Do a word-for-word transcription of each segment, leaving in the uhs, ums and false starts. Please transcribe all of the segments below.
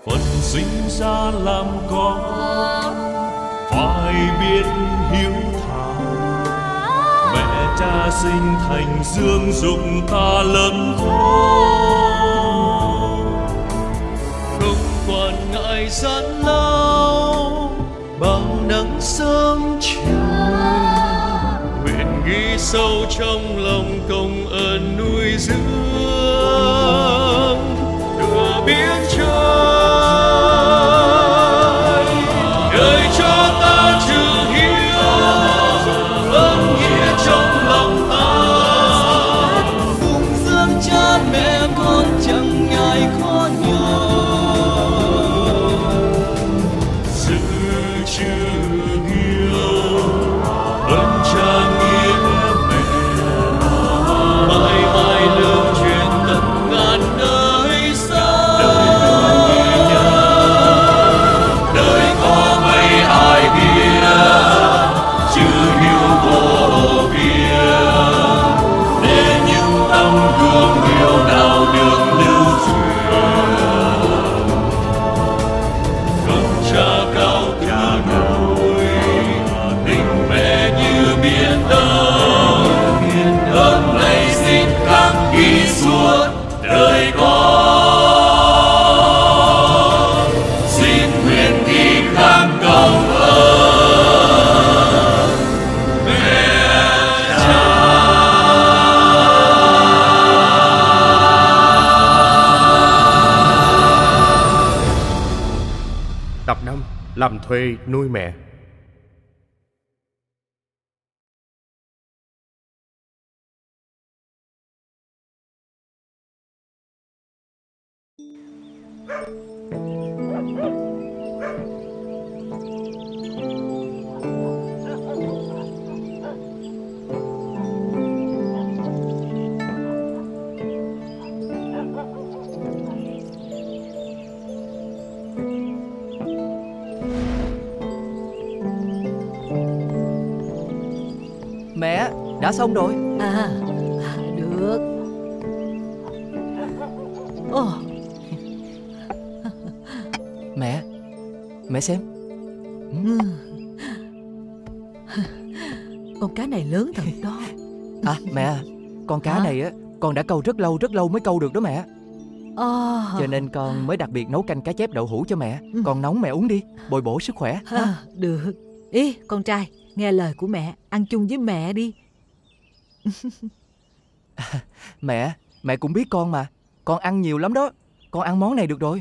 Phận sinh ra làm con phải biết hiếu thảo. Mẹ cha sinh thành dưỡng dục ta lớn khôn, không quản ngại gian lao bao nắng sớm chiều. Nguyện ghi sâu trong lòng công ơn nuôi dưỡng đưa biển trời, đời cho ta chữ hiếu ơn nghĩa trong lòng ta. Phụng dưỡng cha mẹ con chẳng ngại khó nhọc, giữ chữ hiếu ơn cha nghĩa mẹ, mãi mãi lưu truyền tận ngàn đời xa. Đời có mấy ai biết chữ hiếu vô biên, để những tấm gương yêu nào được lưu truyền. Công cha cao cả núi, tình mẹ như biển đông, ơn này xin khắc ghi suốt đời con. Xin nguyện ghi khắc công ơn mẹ cha. Tập năm. Làm thuê nuôi mẹ. Mẹ, đã xong rồi. À, à được. Ồ, Mẹ, mẹ xem. ừ. Con cá này lớn thật đó. À mẹ à, con cá Hả? này á con đã câu rất lâu rất lâu mới câu được đó mẹ. À, Cho nên con mới đặc biệt nấu canh cá chép đậu hũ cho mẹ. Ừ. Con nóng mẹ uống đi, bồi bổ sức khỏe. à, được. Ý, con trai, nghe lời của mẹ, ăn chung với mẹ đi. Mẹ, mẹ cũng biết con mà. Con ăn nhiều lắm đó. Con ăn món này được rồi.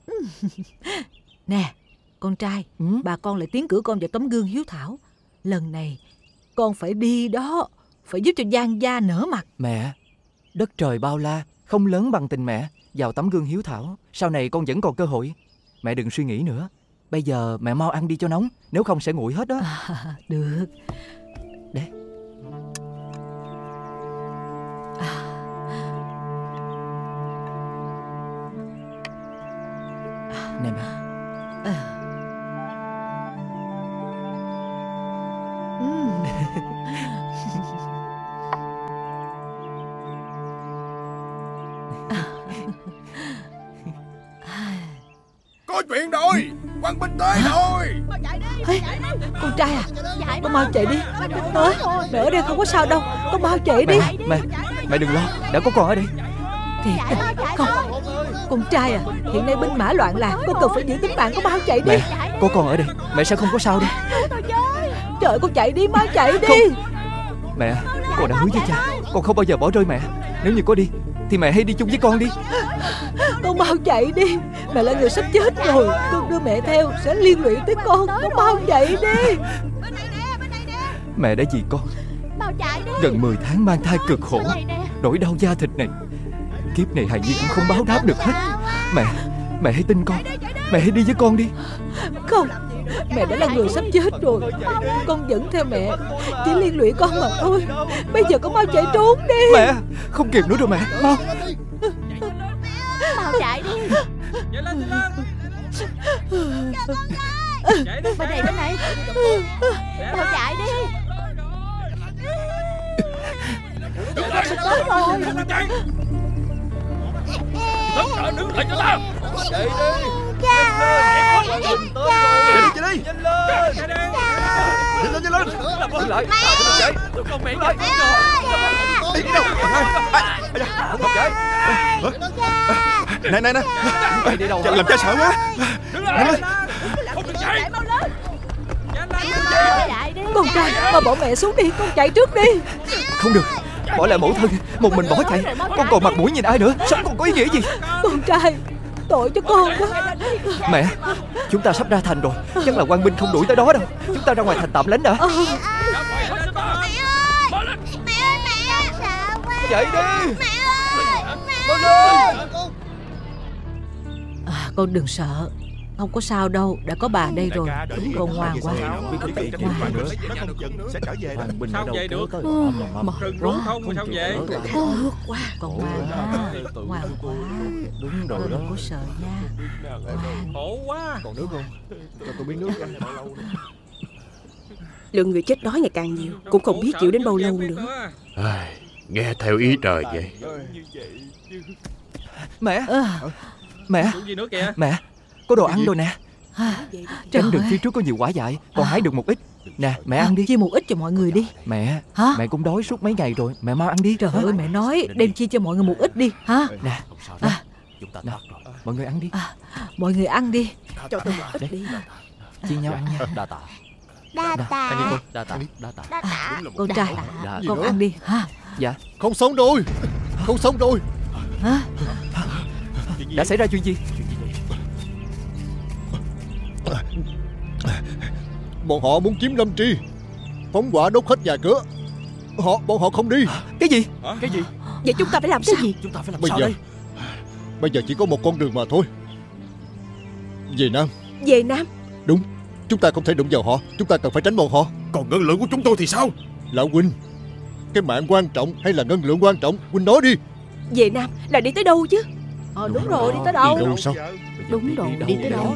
Nè, con trai, Ừ? bà con lại tiến cử con vào tấm gương hiếu thảo. Lần này, con phải đi đó, phải giúp cho Giang gia nở mặt. Mẹ, đất trời bao la, không lớn bằng tình mẹ. Vào tấm gương hiếu thảo, sau này con vẫn còn cơ hội. Mẹ đừng suy nghĩ nữa. Bây giờ mẹ mau ăn đi cho nóng, nếu không sẽ nguội hết đó. À, được. Đấy. Nè mẹ. À. Ừm. Có chuyện rồi, Quang Minh tới rồi. Ê, con trai à, con mau chạy đi. Tới, mẹ ở đây không có sao đâu, con mau chạy đi. Mẹ, mẹ, mẹ đừng lo, đã có con ở đây. Thiệt không, con trai à, hiện nay binh mã loạn lạc, con cần phải giữ tính mạng, con mau chạy đi. Mẹ, có con ở đây, mẹ sẽ không có sao đâu. Trời, con chạy đi, mau chạy đi. Mẹ, con đã hứa với cha, con không bao giờ bỏ rơi mẹ. Nếu như có đi, thì mẹ hãy đi chung với con đi. Con mau chạy đi, mẹ là người sắp chết rồi. Con đưa mẹ theo sẽ liên lụy tới con. Con mau chạy đi. Mẹ đã vì con gần mười tháng mang thai cực khổ, nỗi đau da thịt này, kiếp này hài nhi cũng không báo đáp được hết. Mẹ, mẹ hãy tin con, mẹ hãy đi với con đi. Không, mẹ đã là người sắp chết rồi. Con dẫn theo mẹ chỉ liên lụy con mà thôi. Bây giờ con mau chạy trốn đi. Mẹ, không kịp nữa rồi mẹ, mau. Mau chạy đi. Chạy lên, chạy lên. Chạy đi. Bên này, bên này. Mau chạy đi. Đứng lại. Tới rồi. Chạy. Tất cả đứng lại cho ta. Chạy đi. Cha. Chạy đi, chạy đi. Nhanh lên, nhanh lên. Đứng lại. Chạy. Con mẹ lại. Đi đâu? Không chạy. Này, này, này. Đi đâu? Làm cha sợ quá. Đứng lại. Không được chạy. Con trai, mà bỏ mẹ xuống đi, con chạy trước đi. Không được, bỏ lại mẫu thân, một mình bỏ chạy. Con còn mặt mũi nhìn ai nữa, sống còn có ý nghĩa gì? Con trai, tội cho con quá. Mẹ, chúng ta sắp ra thành rồi, chắc là quan binh không đuổi tới đó đâu. Chúng ta ra ngoài thành tạm lánh đã. Mẹ ơi, mẹ ơi, mẹ sợ quá. Chạy đi. Mẹ ơi, Con ơi. À, con đừng sợ, không có sao đâu, đã có bà đây rồi. Con ngoan quá. Sao về được? Rừng rú không mà sao về? Nước quá. Con ngoan ha, ngoan quá. Đúng rồi đó. Đừng có sợ nha. Khổ quá. Còn nước không? Cho tôi biết nước. Lượng người chết đói ngày càng nhiều, cũng không biết chịu đến bao lâu nữa. Ai, nghe theo ý trời vậy. Mẹ, À, mẹ, Uống gì nữa kìa? mẹ, có đồ ăn rồi nè. à, Tránh đường ơi. phía trước có nhiều quả dại, còn hái được một ít. Nè, mẹ ăn đi. Chia một ít cho mọi người đi. Mẹ, Hả? mẹ cũng đói suốt mấy ngày rồi, mẹ mau ăn đi. Trời ơi, mẹ nói đem chia cho mọi người một ít đi ha. Nè, À, nè, mọi người ăn đi. à, mọi người ăn đi. Cho tôi một ít đi. Chia nhau ăn nha. đa tạ. Đa tạ, đa tạ. Đa tạ. Con trai, Dạ. con ăn đi ha. Dạ. Không xong rồi. Không xong rồi. Hả? Đã xảy ra chuyện gì? Bọn họ muốn chiếm Lâm Tri, phóng hỏa đốt hết nhà cửa. Họ, bọn họ không đi. Cái gì? Cái gì? Vậy chúng ta phải làm sao? Chúng ta phải làm Bây sao giờ, đây? bây giờ chỉ có một con đường mà thôi. Về Nam. Về Nam. Đúng, chúng ta không thể đụng vào họ. Chúng ta cần phải tránh bọn họ. Còn ngân lượng của chúng tôi thì sao? Lão huynh, cái mạng quan trọng hay là ngân lượng quan trọng? Huynh nói đi. Về Nam là đi tới đâu chứ? Ờ đúng rồi, đi tới đâu? Đi đâu sao? Đúng rồi, đi tới đâu?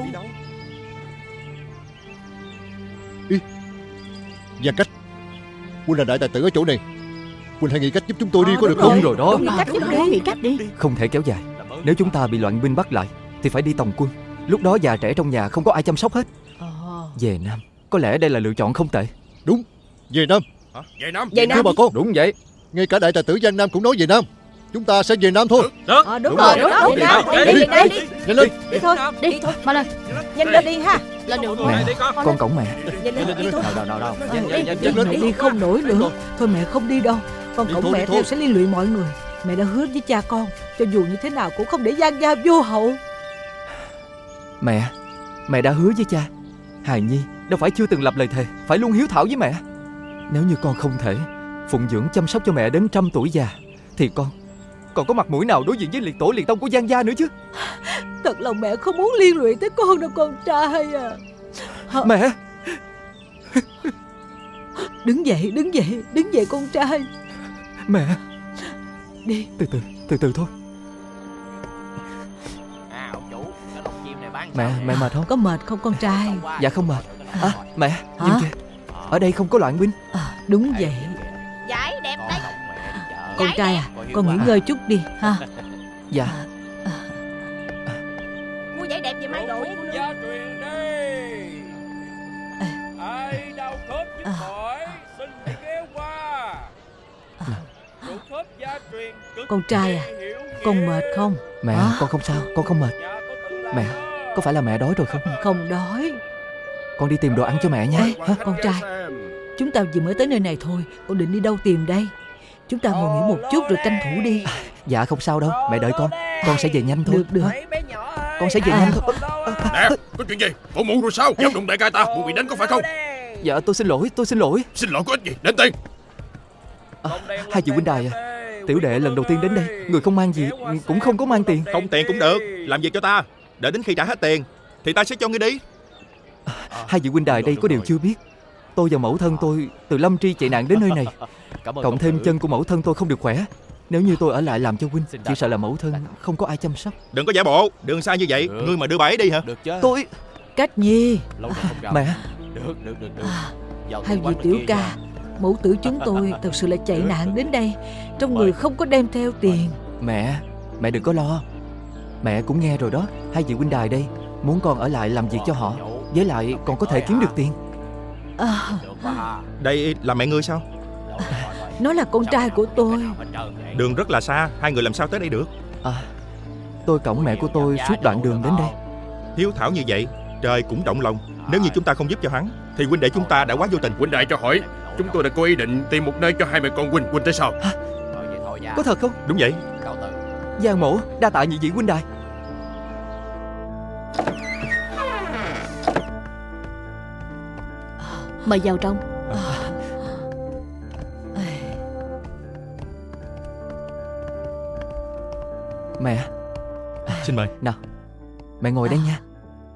Gia Cách, huynh là đại tài tử ở chỗ này. Huynh hãy nghĩ cách giúp chúng tôi đi, Ờ, có được đúng không? Đúng rồi đó. Nghĩ cách giúp đi, nghĩ cách đi. Không thể kéo dài. Nếu chúng ta bị loạn binh bắt lại thì phải đi tòng quân. Lúc đó già trẻ trong nhà không có ai chăm sóc hết. Ờ. Về Nam, có lẽ đây là lựa chọn không tệ. Đúng, về Nam. Hả? Về Nam. Về Thưa Nam. bà con, Đúng vậy. ngay cả đại tài tử Giang Nam cũng nói về Nam. Chúng ta sẽ về Nam thôi. Được. Ờ đúng Đúng rồi, rồi, đúng đúng rồi. rồi. Đi, đi, đi, đi. Nhanh lên. Đi thôi, đi thôi, mau lên. Nhanh lên đi ha. Lên đường Mẹ, Đi con. con cổng mẹ. Nhanh lên đi thôi. Đâu đâu đâu. Ờ, đi, mẹ đi không nổi nữa. Thôi mẹ không đi đâu. Con Đi cổng thôi, mẹ đi theo thôi. sẽ liên lụy mọi người. Mẹ đã hứa với cha con, cho dù như thế nào cũng không để Giang Gia vô hậu. Mẹ, mẹ đã hứa với cha. Hài Nhi đâu phải chưa từng lập lời thề phải luôn hiếu thảo với mẹ. Nếu như con không thể phụng dưỡng chăm sóc cho mẹ đến trăm tuổi già thì con còn có mặt mũi nào đối diện với liệt tổ liệt tông của Giang Gia nữa chứ. Thật lòng mẹ không muốn liên lụy tới con đâu con trai à. Mẹ, Đứng dậy, đứng dậy, đứng dậy con trai. mẹ, Đi. từ từ, từ từ thôi. À, ông chủ, cái lồng chim này bán Mẹ, mẹ mệt không? Có mệt không con trai? Dạ không mệt. À, mẹ, Hả? nhìn kìa, ở đây không có loạn binh. À, đúng vậy. Giải đẹp đây. Con trai à, con nghỉ ngơi chút đi ha. Dạ. Mua giải đẹp về mai đội. Gia truyền đây. À. Ai đau khớp nhức À. mỏi xin hãy ghé qua. Rượu khớp gia truyền cực Con trai à, kỳ hiệu con nghiệm. mệt không? Mẹ, Hả? con không sao, con không mệt. Nhà có tự làm Mẹ, đó. có phải là mẹ đói rồi không? Không đói. Con đi tìm đồ ăn cho mẹ nha. Hả? Con trai, chúng ta vừa mới tới nơi này thôi, con định đi đâu tìm đây? Chúng ta ngồi nghỉ một chút rồi tranh thủ đi. Dạ không sao đâu, mẹ đợi con. Con sẽ về nhanh thôi. Được, được. Mấy bé nhỏ ơi. Con sẽ về À. nhanh thôi. Nè, có chuyện gì? Bộ mụ rồi sao? Dám đụng đại ca ta, muốn bị đánh có phải không? Dạ tôi xin lỗi, tôi xin lỗi. Xin lỗi có ích gì? Đến tiền. À, hai vị huynh đài à, tiểu đệ lần đầu tiên đến đây, người không mang gì, cũng không có mang tiền. Không tiền cũng được, làm việc cho ta. Đợi đến khi trả hết tiền thì ta sẽ cho ngươi đi. Hai vị huynh đài đây có điều chưa biết. Tôi và mẫu thân tôi từ Lâm Tri chạy nạn đến nơi này. Cộng thêm chân của mẫu thân tôi không được khỏe. Nếu như tôi ở lại làm cho huynh, chỉ sợ là mẫu thân không có ai chăm sóc. Đừng có giả bộ, đường xa như vậy, ngươi mà đưa bà ấy đi hả? Được chứ. Tôi... Cách Nhi. Lâu rồi không gặp. Mẹ, Được, được, được, được. À, Vào hai quán vị bên tiểu kia ca, nha. mẫu tử chúng tôi thật sự là chạy nạn đến đây. Trong người không có đem theo tiền. mẹ, mẹ đừng có lo. Mẹ cũng nghe rồi đó, hai vị huynh đài đây muốn con ở lại làm việc cho họ. Với lại còn có thể kiếm được tiền. À, Đây là mẹ ngươi sao? nó là con trai của tôi. Đường rất là xa, hai người làm sao tới đây được? À, tôi cõng mẹ của tôi suốt đoạn đường đến đây. Hiếu thảo như vậy, trời cũng động lòng. Nếu như chúng ta không giúp cho hắn thì huynh đệ chúng ta đã quá vô tình. Huynh đệ cho hỏi, chúng tôi đã có ý định tìm một nơi cho hai mẹ con huynh. Huynh thấy sao? Hả? Có thật không? Đúng vậy. Giang mổ, đa tạ nhị vị huynh đài. Mời vào trong. Mẹ. Xin mời. Nào, mẹ ngồi đây nha.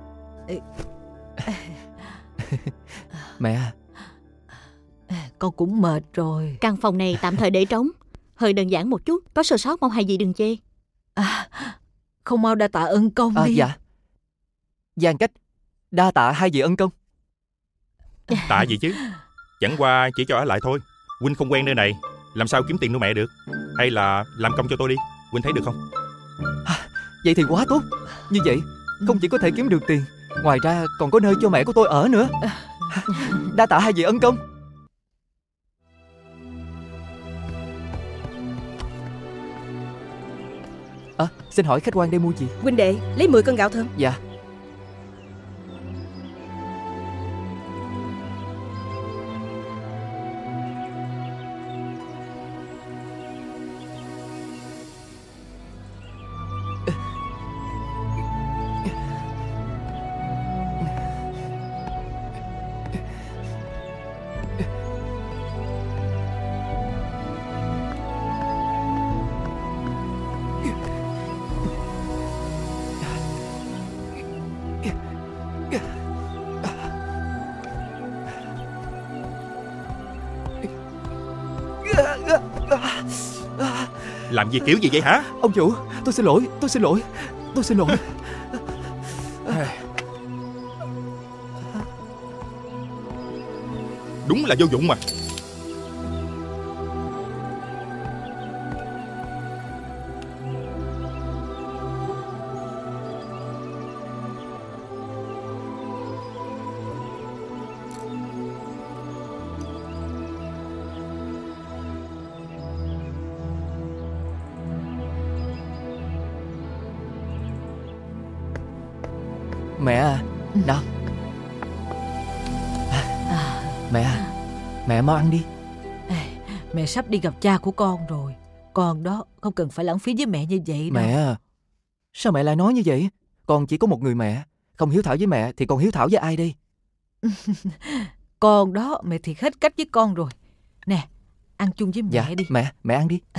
Mẹ. Con cũng mệt rồi. Căn phòng này tạm thời để trống, hơi đơn giản một chút, có sơ sót mong hai vị đừng chê. À, không mau đa tạ ân công À, đi. dạ. Giang Cách, đa tạ hai vị ân công. Tạ gì chứ, chẳng qua chỉ cho ở lại thôi. Huynh không quen nơi này, làm sao kiếm tiền nuôi mẹ được? Hay là làm công cho tôi đi, huynh thấy được không? À, vậy thì quá tốt. Như vậy không chỉ có thể kiếm được tiền, ngoài ra còn có nơi cho mẹ của tôi ở nữa. Đa tạ hai vị ân công. À, xin hỏi khách quan đây mua gì? Huynh đệ, lấy mười cân gạo thơm. Dạ. Làm gì kiểu gì vậy hả? Ông chủ, tôi xin lỗi, tôi xin lỗi, tôi xin lỗi. Đúng là vô dụng mà. Mẹ à, nào. Mẹ à, mẹ mau ăn đi. Mẹ sắp đi gặp cha của con rồi. Con đó không cần phải lãng phí với mẹ như vậy đâu. Mẹ à, sao mẹ lại nói như vậy? Con chỉ có một người mẹ. Không hiếu thảo với mẹ thì còn hiếu thảo với ai đây? Con đó mẹ thiệt hết cách với con rồi. Nè, ăn chung với mẹ dạ, đi. Mẹ, mẹ ăn đi.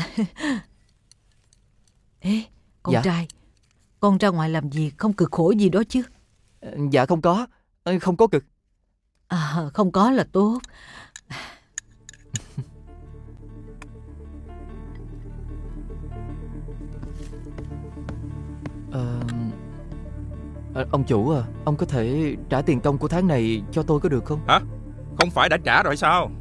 Ê, con dạ. trai, con ra ngoài làm việc không cực khổ gì đó chứ? Dạ không có, không có cực. À, không có là tốt. Ờ, ông chủ à, ông có thể trả tiền công của tháng này cho tôi có được không? Hả? Không phải đã trả rồi sao?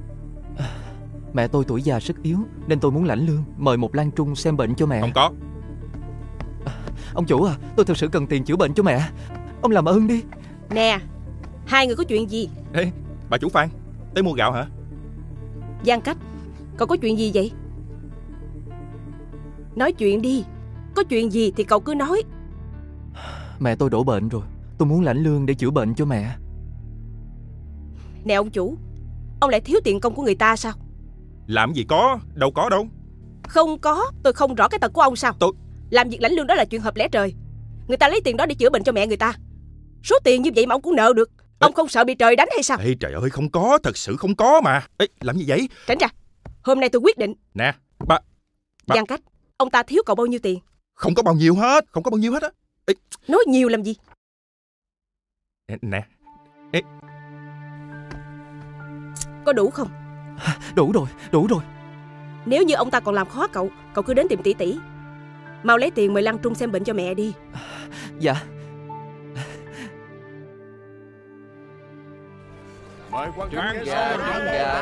Mẹ tôi tuổi già sức yếu nên tôi muốn lãnh lương, mời một lang trung xem bệnh cho mẹ. Không có. Ông chủ à, tôi thực sự cần tiền chữa bệnh cho mẹ. Ông làm ơn đi. Nè, hai người có chuyện gì? Ê, bà chủ Phan, tới mua gạo hả? Giang Cách, cậu có chuyện gì vậy? Nói chuyện đi. Có chuyện gì thì cậu cứ nói. Mẹ tôi đổ bệnh rồi, tôi muốn lãnh lương để chữa bệnh cho mẹ. Nè ông chủ, ông lại thiếu tiền công của người ta sao? Làm gì có, đâu có đâu. Không có, tôi không rõ cái tật của ông sao? Tôi... Làm việc lãnh lương đó là chuyện hợp lẽ trời. Người ta lấy tiền đó để chữa bệnh cho mẹ người ta. Số tiền như vậy mà ông cũng nợ được. Ông không sợ bị trời đánh hay sao? Ê trời ơi, không có, thật sự không có mà. Ê, làm gì vậy? Tránh ra, hôm nay tôi quyết định. Nè, bà, bà... Giang Cách, ông ta thiếu cậu bao nhiêu tiền? Không có bao nhiêu hết, không có bao nhiêu hết á. Ê... Nói nhiều làm gì? Nè. Ê... Có đủ không? Đủ rồi, đủ rồi. Nếu như ông ta còn làm khó cậu, cậu cứ đến tìm tỷ tỷ. Mau lấy tiền mời Lăng Trung xem bệnh cho mẹ đi. Dạ. Mời quan khán khán giả, khán giả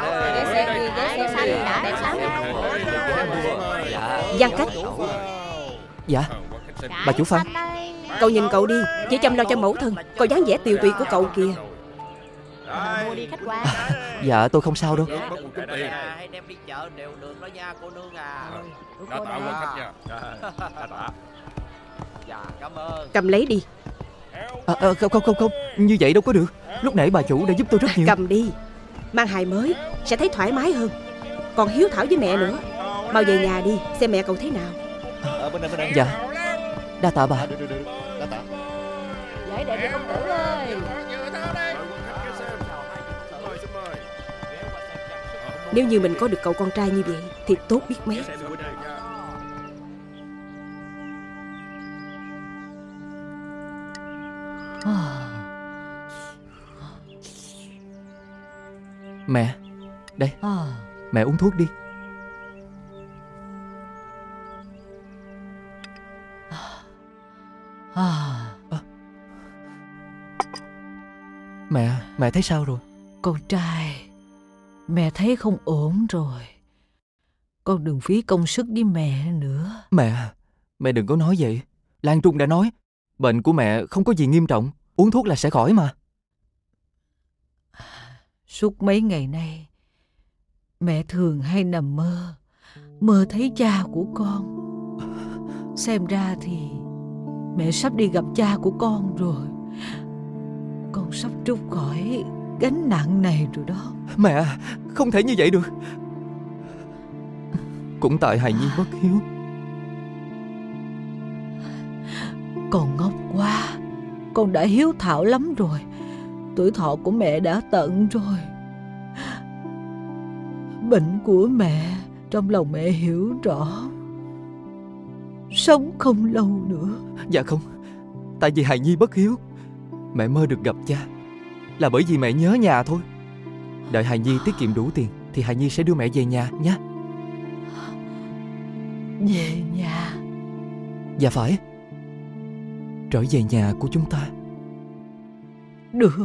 Giang Cách. Dạ. Bà chủ Phan. Cậu nhìn cậu đi, chỉ chăm lo cho mẫu thân. Còn dáng vẻ tiều tụy của cậu kìa. Mua đi khách qua. Dạ tôi không sao đâu. Hãy đem đi chợ đều được đó nha cô nương à. Đã tạ quan khách nha. Đã tạ. Dạ cảm ơn. Cầm lấy đi. À, à, không không không không như vậy đâu có được. Lúc nãy bà chủ đã giúp tôi rất nhiều. Cầm đi. Mang hài mới sẽ thấy thoải mái hơn. Còn hiếu thảo với mẹ nữa. Mau về nhà đi, xem mẹ cậu thế nào. À, bên đây, bên đây. Dạ. Đa tạ bà. À, được, được, được. Đa tạ. Giải đẹp cho công tử ơi. Nếu như mình có được cậu con trai như vậy thì tốt biết mấy. Mẹ, đây, mẹ uống thuốc đi. À. Mẹ, mẹ thấy sao rồi? Con trai, mẹ thấy không ổn rồi. Con đừng phí công sức với mẹ nữa. Mẹ, mẹ đừng có nói vậy. Lan Trung đã nói, bệnh của mẹ không có gì nghiêm trọng, uống thuốc là sẽ khỏi mà. Suốt mấy ngày nay, mẹ thường hay nằm mơ, mơ thấy cha của con. Xem ra thì mẹ sắp đi gặp cha của con rồi. Con sắp trút khỏi gánh nặng này rồi đó. Mẹ, không thể như vậy được. Cũng tại hài nhi bất hiếu. Con ngốc quá. Con đã hiếu thảo lắm rồi. Tuổi thọ của mẹ đã tận rồi. Bệnh của mẹ trong lòng mẹ hiểu rõ. Sống không lâu nữa. Dạ không, tại vì hài nhi bất hiếu. Mẹ mơ được gặp cha là bởi vì mẹ nhớ nhà thôi. Đợi hài nhi tiết kiệm đủ tiền thì hài nhi sẽ đưa mẹ về nhà nhé. Về nhà? Dạ phải. Trở về nhà của chúng ta. Được.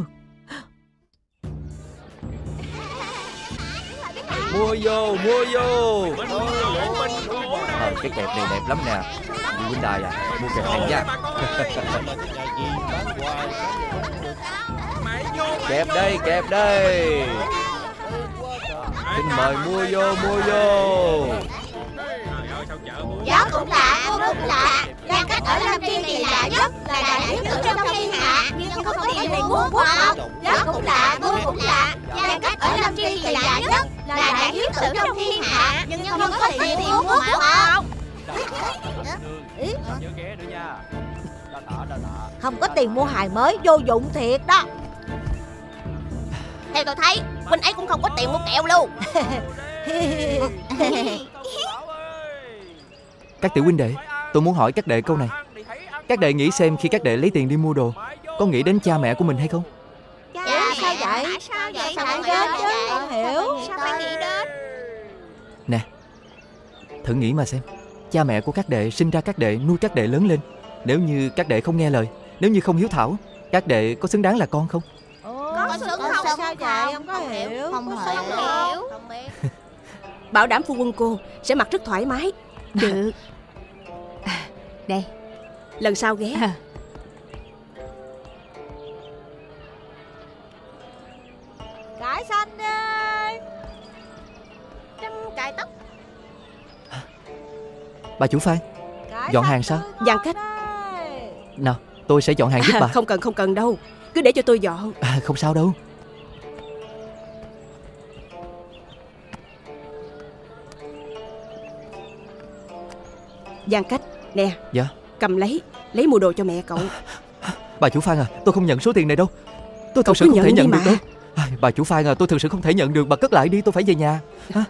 Mua vô, mua vô. Ờ, cái kẹp này đẹp lắm nè. Đi huynh đài à, mua kẹp này nha. Kẹp đây, kẹp đây. Xin mời mua vô, mua vô. Gió cũng lạ, cô cũng lạ. Giang Cách ở Lâm Tri thì lạ nhất là đại hiếu tử trong thiên hạ, nhưng không có tiền để mua quốc học. Gió cũng lạ, cô cũng lạ. Giang Cách ở Lâm Tri thì lạ nhất là đại hiếu tử trong thiên hạ, nhưng không có tiền để mua quốc học. Không có tiền mua hài mới, vô dụng thiệt đó. Theo tôi thấy, huynh ấy cũng không có tiền mua kẹo luôn. Các tiểu huynh đệ, tôi muốn hỏi các đệ câu này. Các đệ nghĩ xem khi các đệ lấy tiền đi mua đồ, có nghĩ đến cha mẹ của mình hay không? Dạ, sao vậy? Sao vậy? Sao phải đến chứ? Con hiểu. Sao phải nghĩ đến? Nè, thử nghĩ mà xem. Cha mẹ của các đệ sinh ra các đệ, nuôi các đệ lớn lên. Nếu như các đệ không nghe lời, nếu như không hiếu thảo, các đệ có xứng đáng là con không? Có xứng không? Sao vậy? Không có hiểu. Không hiểu. Bảo đảm phu quân cô sẽ mặc rất thoải mái. Được. À, đây. Lần sau ghé. À. Cải xanh đi. Trăm cải tóc. Bà chủ Phan, Cải dọn hàng sao? Giang Cách. Nào, tôi sẽ dọn hàng giúp bà. À, không cần, không cần đâu. Cứ để cho tôi dọn. À, không sao đâu. Giang Cách, nè. Dạ. Cầm lấy, lấy mua đồ cho mẹ cậu. Bà chủ Phan à, tôi không nhận số tiền này đâu. Tôi thực sự không thể nhận được đâu. À, bà chủ Phan à, tôi thực sự không thể nhận được. Bà cất lại đi, tôi phải về nhà. Hả?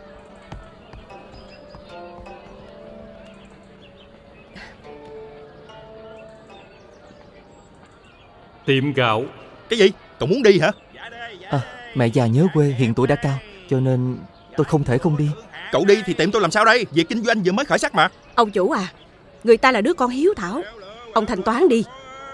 Tiệm gạo. Cái gì? Cậu muốn đi hả? À, mẹ già nhớ quê, hiện tuổi đã cao, cho nên tôi không thể không đi. Cậu đi thì tiệm tôi làm sao đây? Việc kinh doanh vừa mới khởi sắc mà. Ông chủ à, người ta là đứa con hiếu thảo, ông thanh toán đi.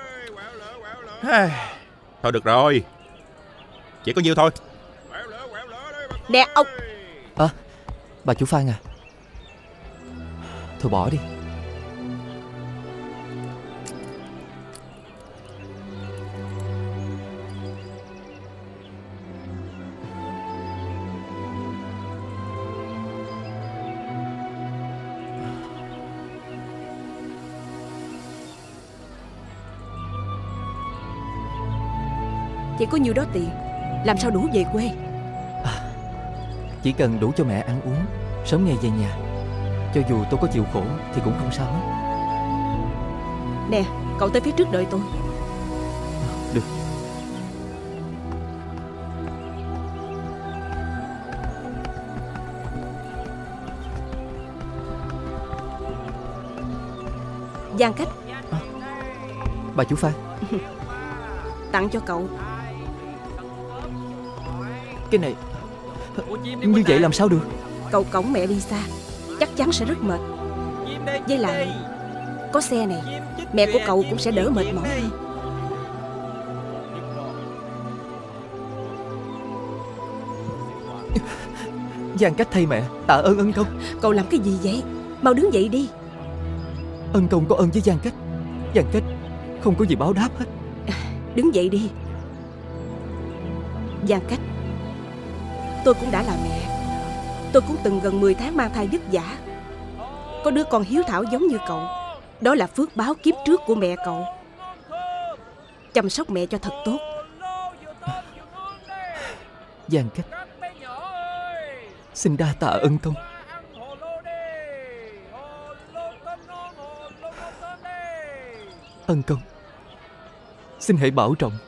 Thôi được rồi, chỉ có nhiêu thôi. Nè ông. À, bà chủ Phan à, thôi bỏ đi. Chỉ có nhiêu đó tiền, làm sao đủ về quê? À, chỉ cần đủ cho mẹ ăn uống, sớm ngày về nhà. Cho dù tôi có chịu khổ thì cũng không sao hết. Nè, cậu tới phía trước đợi tôi. Được. Giang Cách. À, bà chủ Phan. Tặng cho cậu. Cái này như vậy làm sao được? Cậu cõng mẹ đi xa chắc chắn sẽ rất mệt. Với lại có xe này, mẹ của cậu cũng sẽ đỡ mệt mỏi hơn. Giang Cách thay mẹ tạ ơn ân công. Cậu làm cái gì vậy? Mau đứng dậy đi. Ân công có ơn với Giang Cách. Giang Cách không có gì báo đáp hết. Đứng dậy đi. Giang Cách, tôi cũng đã là mẹ. Tôi cũng từng gần mười tháng mang thai vất vả. Có đứa con hiếu thảo giống như cậu, đó là phước báo kiếp trước của mẹ cậu. Chăm sóc mẹ cho thật tốt. Giang Cách, xin đa tạ ân công. Ân công, xin hãy bảo trọng.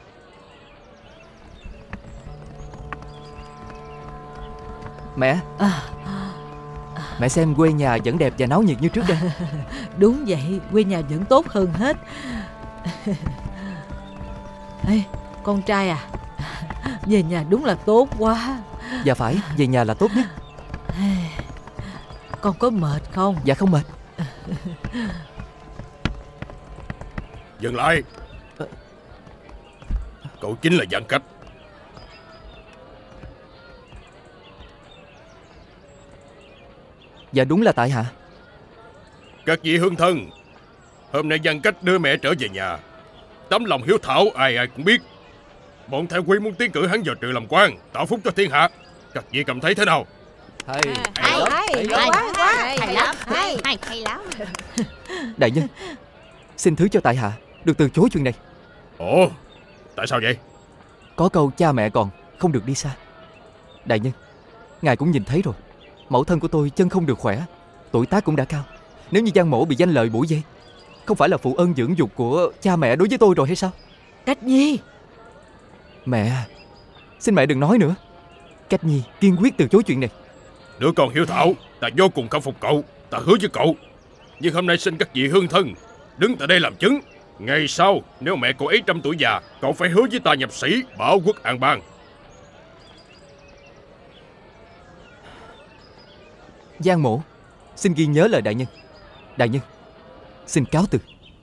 Mẹ, à, mẹ xem quê nhà vẫn đẹp và náo nhiệt như trước đây. Đúng vậy, quê nhà vẫn tốt hơn hết. Ê, con trai à, về nhà đúng là tốt quá. Dạ phải, về nhà là tốt nhất. Con có mệt không? Dạ không mệt. Dừng lại. Cậu chính là Giang Cách. Dạ đúng là tại hạ. Các vị hương thân, hôm nay Giang Cách đưa mẹ trở về nhà. Tấm lòng hiếu thảo ai ai cũng biết. Bọn Thái Quy muốn tiến cử hắn vào trừ làm quan, tạo phúc cho thiên hạ. Các vị cảm thấy thế nào? Hay, hay, hay, hay, hay quá, quá, hay lắm, hay, hay, hay lắm. Đại nhân, xin thứ cho tại hạ được từ chối chuyện này. Ồ, tại sao vậy? Có câu cha mẹ còn không được đi xa. Đại nhân, ngài cũng nhìn thấy rồi, mẫu thân của tôi chân không được khỏe, tuổi tác cũng đã cao. Nếu như Giang mổ bị danh lợi bủi dây, không phải là phụ ơn dưỡng dục của cha mẹ đối với tôi rồi hay sao? Cách Nhi. Mẹ, xin mẹ đừng nói nữa. Cách Nhi kiên quyết từ chối chuyện này. Đứa con hiếu thảo, ta vô cùng khâm phục cậu, ta hứa với cậu. Nhưng hôm nay xin các vị hương thân đứng tại đây làm chứng. Ngày sau nếu mẹ cậu ấy trăm tuổi già, cậu phải hứa với ta nhập sĩ bảo quốc an bang. Giang mổ xin ghi nhớ lời đại nhân. Đại nhân, xin cáo từ.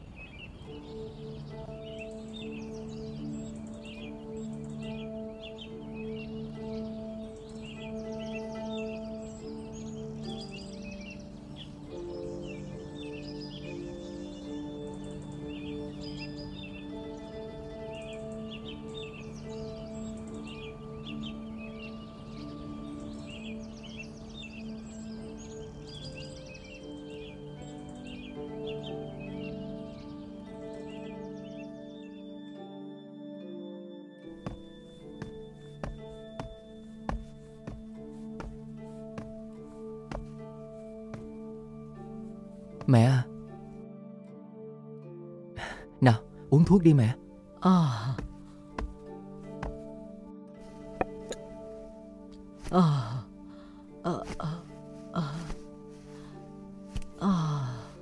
Mẹ à, nào uống thuốc đi mẹ. Ờ Ờ Ờ Ờ Ờ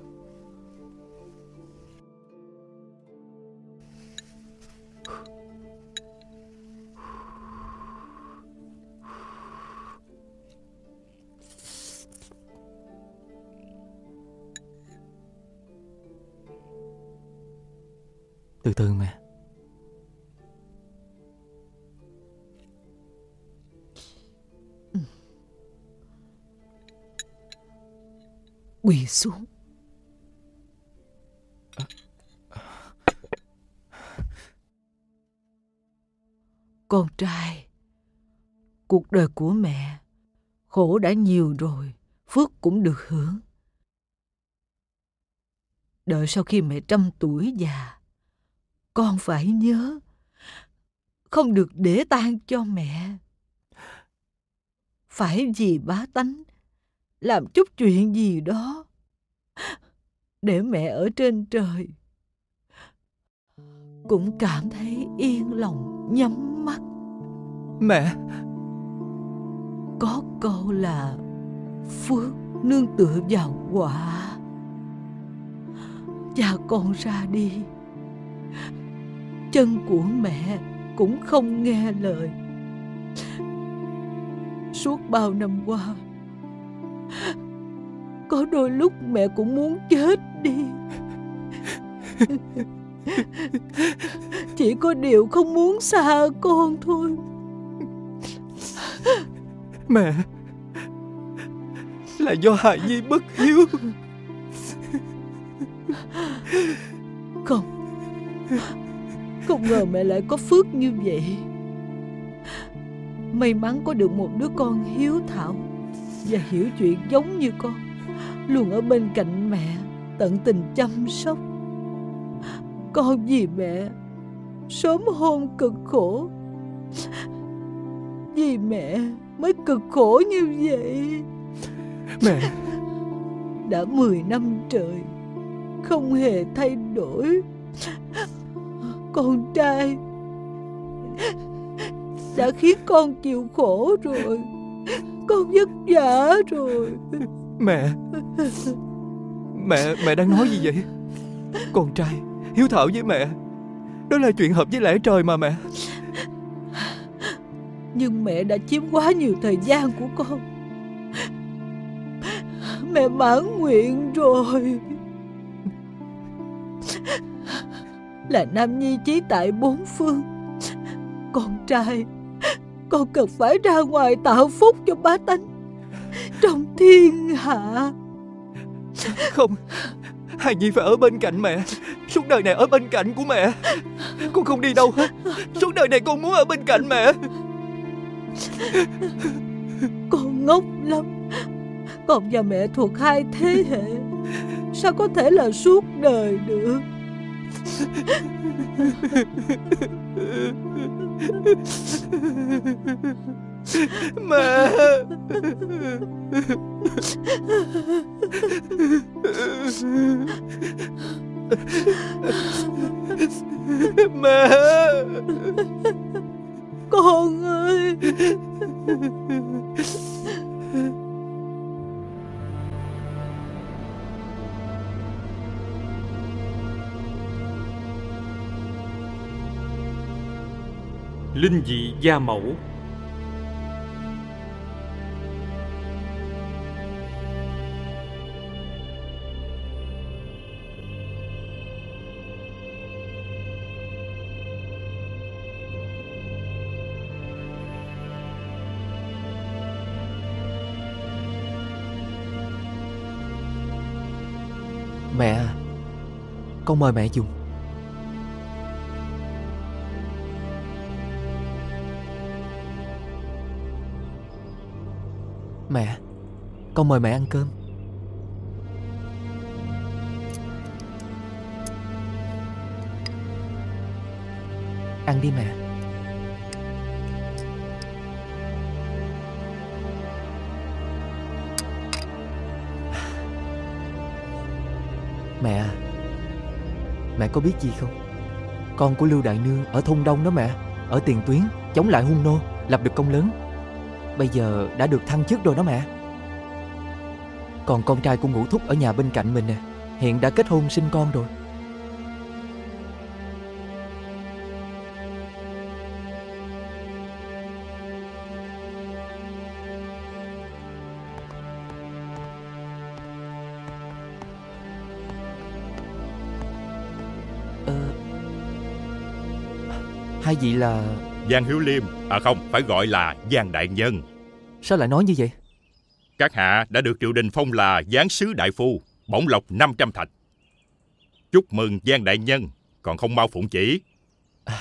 Từ từ mẹ. Quỳ xuống. Con trai, cuộc đời của mẹ khổ đã nhiều rồi, phước cũng được hưởng. Đợi sau khi mẹ trăm tuổi già, con phải nhớ, không được để tang cho mẹ. Phải vì bá tánh làm chút chuyện gì đó để mẹ ở trên trời cũng cảm thấy yên lòng nhắm mắt. Mẹ, có câu là phước nương tựa vào quả. Cha con ra đi, chân của mẹ cũng không nghe lời. Suốt bao năm qua, có đôi lúc mẹ cũng muốn chết đi. Chỉ có điều không muốn xa con thôi. Mẹ, là do Hài Nhi bất hiếu. Không, không ngờ mẹ lại có phước như vậy. May mắn có được một đứa con hiếu thảo và hiểu chuyện giống như con, luôn ở bên cạnh mẹ, tận tình chăm sóc. Con vì mẹ sớm hôn cực khổ, vì mẹ mới cực khổ như vậy. Mẹ, đã mười năm trời không hề thay đổi. Con trai đã khiến con chịu khổ rồi, con vất vả rồi. Mẹ, Mẹ, mẹ đang nói gì vậy? Con trai hiếu thảo với mẹ, đó là chuyện hợp với lẽ trời mà mẹ. Nhưng mẹ đã chiếm quá nhiều thời gian của con. Mẹ mãn nguyện rồi. Là nam nhi chí tại bốn phương, con trai con cần phải ra ngoài tạo phúc cho bá tánh trong thiên hạ. Không, Hài Nhi phải ở bên cạnh mẹ, suốt đời này ở bên cạnh của mẹ. Con không đi đâu hết, suốt đời này con muốn ở bên cạnh mẹ. Con ngốc lắm. Con và mẹ thuộc hai thế hệ, sao có thể là suốt đời được? Mẹ, mẹ, con ơi. Linh dị gia mẫu. Mẹ, con mời mẹ dùng. Mẹ, con mời mẹ ăn cơm. Ăn đi mẹ. Mẹ, mẹ có biết gì không? Con của Lưu Đại Nương ở thôn Đông đó mẹ, ở Tiền Tuyến, chống lại hung nô, lập được công lớn. Bây giờ đã được thăng chức rồi đó mẹ. Còn con trai của Ngũ Thúc ở nhà bên cạnh mình nè, hiện đã kết hôn sinh con rồi. Ờ... Hai vị là... Giang Hiếu Liêm. À không, phải gọi là Giang Đại Nhân. Sao lại nói như vậy? Các hạ đã được triều đình phong là giáng sứ đại phu, bổng lộc năm trăm thạch. Chúc mừng Giang Đại Nhân, còn không mau phụng chỉ. À...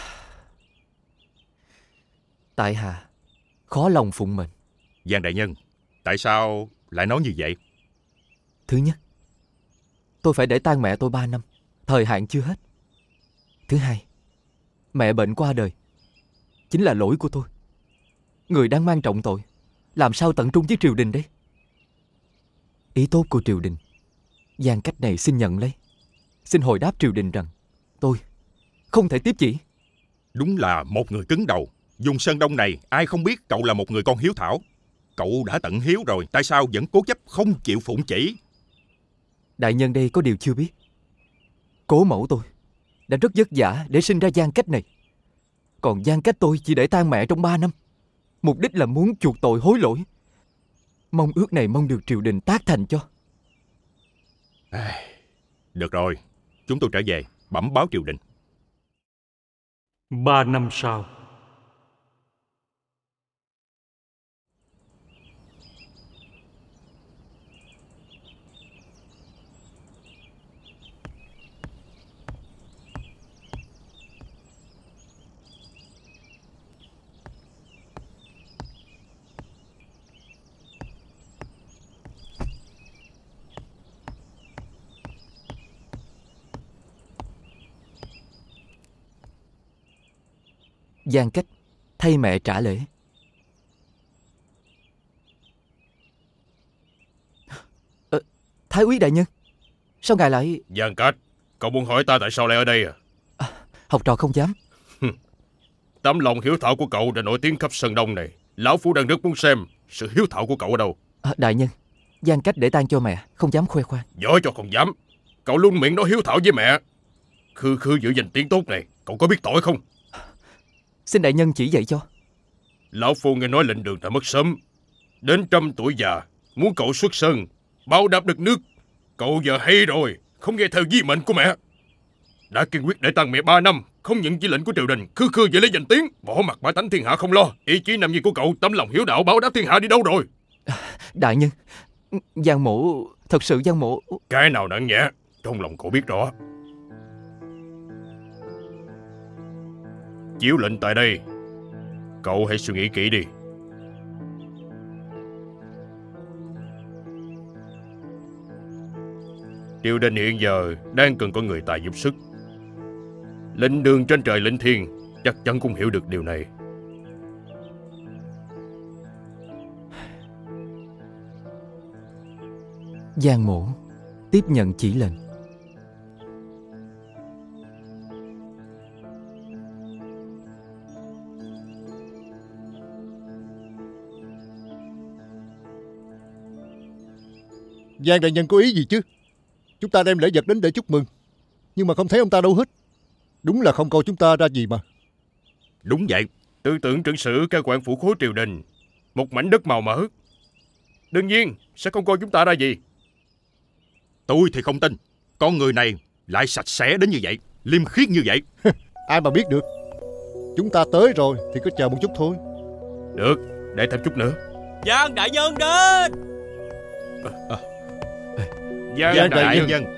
Tại hạ khó lòng phụng mệnh. Giang Đại Nhân, tại sao lại nói như vậy? Thứ nhất, tôi phải để tang mẹ tôi ba năm, thời hạn chưa hết. Thứ hai, mẹ bệnh qua đời. chính là lỗi của tôi. Người đang mang trọng tội, làm sao tận trung với triều đình đấy? Ý tốt của triều đình, Giang Cách này xin nhận lấy. Xin hồi đáp triều đình rằng tôi không thể tiếp chỉ. Đúng là một người cứng đầu. Vùng Sơn Đông này ai không biết cậu là một người con hiếu thảo. Cậu đã tận hiếu rồi, tại sao vẫn cố chấp không chịu phụng chỉ? Đại nhân đây có điều chưa biết. Cố mẫu tôi đã rất vất vả để sinh ra Giang Cách này. Còn Giang Cách tôi chỉ để tang mẹ trong ba năm. Mục đích là muốn chuộc tội hối lỗi. Mong ước này mong được triều đình tác thành cho. Được rồi, chúng tôi trở về bẩm báo triều đình. Ba năm sau. Giang Cách thay mẹ trả lễ. ờ, Thái úy đại nhân, sao ngài lại... Giang Cách, cậu muốn hỏi ta tại sao lại ở đây à? à Học trò không dám. Tấm lòng hiếu thảo của cậu đã nổi tiếng khắp Sơn Đông này. Lão Phu đang rất muốn xem sự hiếu thảo của cậu ở đâu. à, Đại nhân, Giang Cách để tang cho mẹ, không dám khoe khoang. Giỏi cho không dám. Cậu luôn miệng nói hiếu thảo với mẹ, khư khư giữ danh tiếng tốt này. Cậu có biết tội không? Xin đại nhân chỉ dạy cho. Lão Phu nghe nói lệnh Đường đã mất sớm, đến trăm tuổi già, muốn cậu xuất sơn báo đáp đất nước. Cậu giờ hay rồi, không nghe theo di mệnh của mẹ. Đã kiên quyết để tang mẹ ba năm, không nhận chỉ lệnh của triều đình, khư khư về lấy danh tiếng, bỏ mặt bá tánh thiên hạ không lo. Ý chí nam nhi của cậu, tấm lòng hiếu đạo báo đáp thiên hạ đi đâu rồi? Đại nhân, Giang mộ, thật sự Giang mộ... Cái nào nặng nhẹ, trong lòng cậu biết rõ. Chiếu lệnh tại đây, cậu hãy suy nghĩ kỹ đi. Triều đình hiện giờ đang cần có người tài giúp sức. Lệnh Đường trên trời lệnh thiên chắc chắn cũng hiểu được điều này. Giang mộ tiếp nhận chỉ lệnh. Giang đại nhân có ý gì chứ? Chúng ta đem lễ vật đến để chúc mừng, nhưng mà không thấy ông ta đâu hết. Đúng là không coi chúng ta ra gì mà. Đúng vậy. Tư tưởng trấn sử các quan phủ khối triều đình, một mảnh đất màu mỡ, đương nhiên sẽ không coi chúng ta ra gì. Tôi thì không tin con người này lại sạch sẽ đến như vậy, liêm khiết như vậy. Ai mà biết được. Chúng ta tới rồi thì cứ chờ một chút thôi. Được, để thêm chút nữa. Giang đại nhân đến. à, à. Giang, Giang đại, đại nhân. nhân.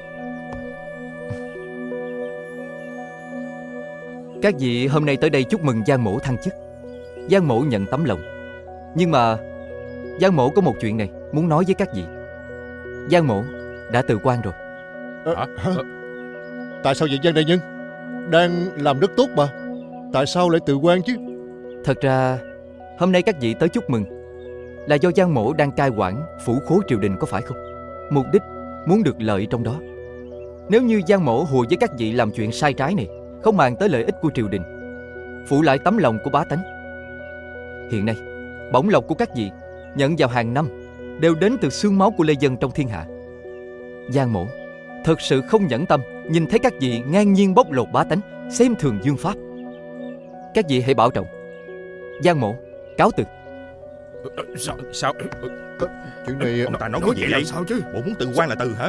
Các vị hôm nay tới đây chúc mừng Giang mổ thăng chức. Giang mổ nhận tấm lòng. Nhưng mà Giang mổ có một chuyện này muốn nói với các vị. Giang mổ đã từ quan rồi. à, hả? Tại sao vậy Giang đại nhân? Đang làm rất tốt mà, tại sao lại từ quan chứ? Thật ra hôm nay các vị tới chúc mừng là do Giang mổ đang cai quản phủ khố triều đình, có phải không? Mục đích muốn được lợi trong đó. Nếu như Giang mổ hùa với các vị làm chuyện sai trái này, không màng tới lợi ích của triều đình, phụ lại tấm lòng của bá tánh. Hiện nay bổng lộc của các vị nhận vào hàng năm đều đến từ xương máu của lê dân trong thiên hạ. Giang mổ thật sự không nhẫn tâm nhìn thấy các vị ngang nhiên bóc lột bá tánh, xem thường dương pháp. Các vị hãy bảo trọng. Giang mổ cáo từ. Sao sao chuyện này ông ta nói cái gì vậy? Sao chứ? Bộ muốn từ quan là từ hả?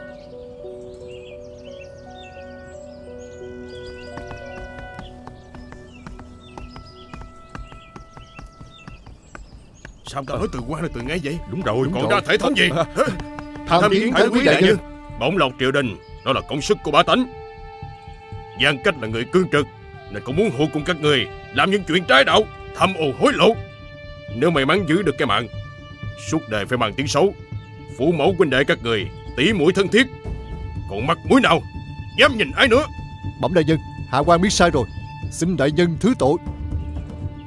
Sao ta nói từ quan là từ ngay vậy? Đúng rồi, đúng còn rồi. ra thể thống gì? Tham kiến Thái úy đại nhân. Bổng lộc triều đình đó là công sức của bá tánh. Giang Cách là người cương trực, nên cũng muốn hùa cùng các người làm những chuyện trái đạo, tham ô hối lộ. Nếu may mắn giữ được cái mạng, suốt đời phải mang tiếng xấu. Phụ mẫu huynh đệ các người tỉ muội thân thiết, còn mặt mũi nào dám nhìn ai nữa? Bẩm đại nhân, hạ quan biết sai rồi, xin đại nhân thứ tội.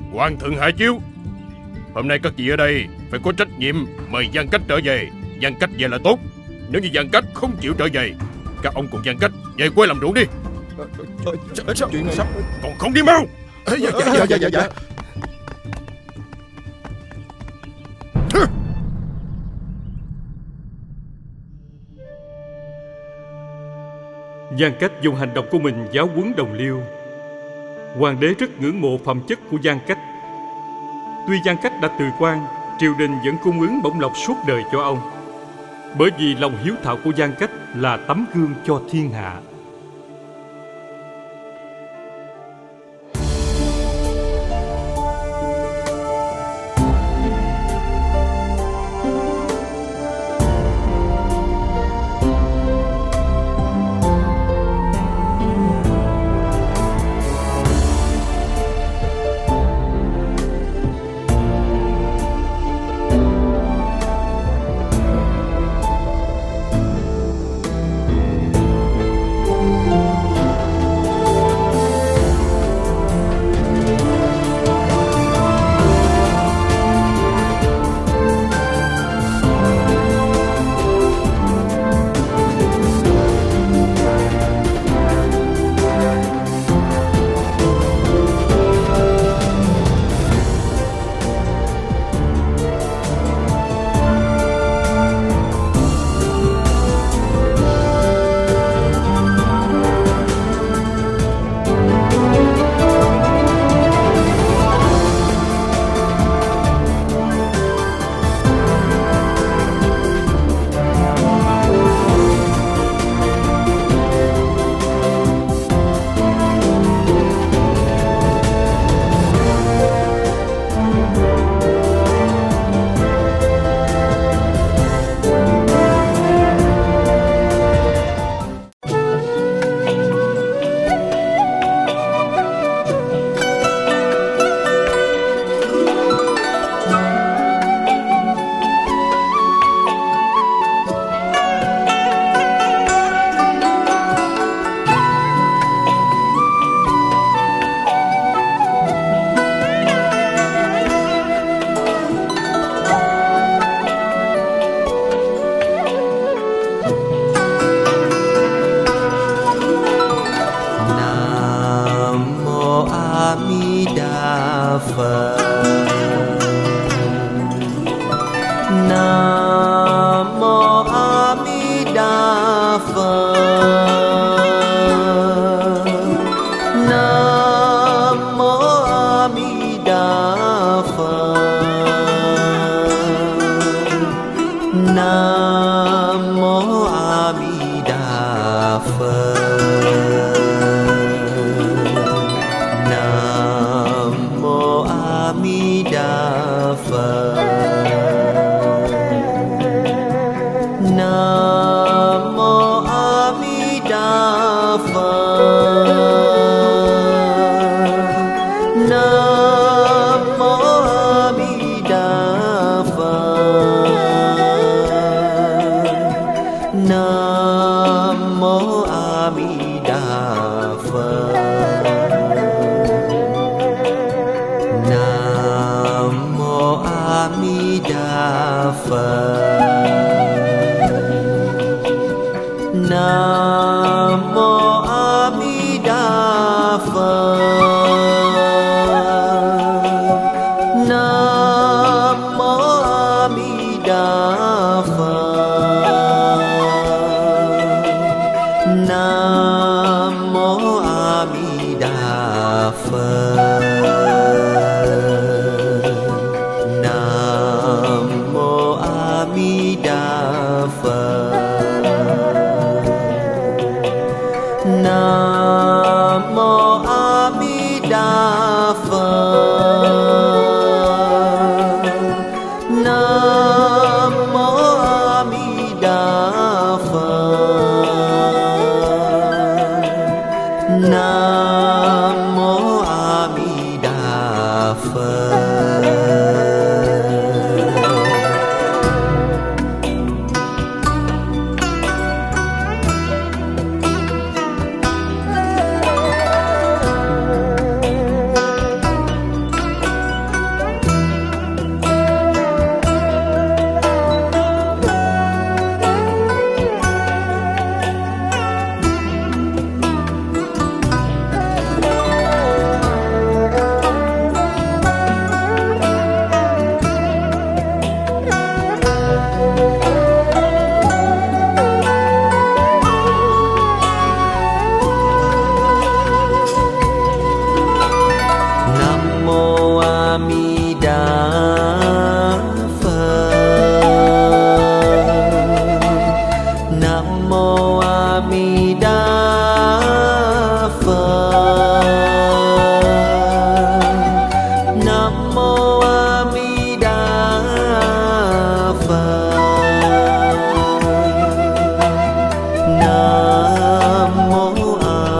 Hoàng thượng hạ chiếu. Hôm nay các vị ở đây phải có trách nhiệm mời Giang Cách trở về. Giang Cách về là tốt. Nếu như Giang Cách không chịu trở về, các ông cùng Giang Cách về quê làm ruộng đi. Chuyện sắp còn không đi mau. Dạ dạ dạ dạ dạ. Giang Cách dùng hành động của mình giáo huấn đồng liêu. Hoàng đế rất ngưỡng mộ phẩm chất của Giang Cách. Tuy Giang Cách đã từ quan, triều đình vẫn cung ứng bổng lộc suốt đời cho ông, bởi vì lòng hiếu thảo của Giang Cách là tấm gương cho thiên hạ.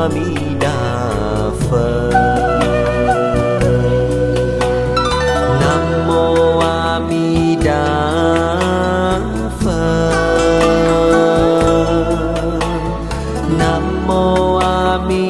Di Đà Phật. Nam mô A Di Đà Phật. Nam mô A Di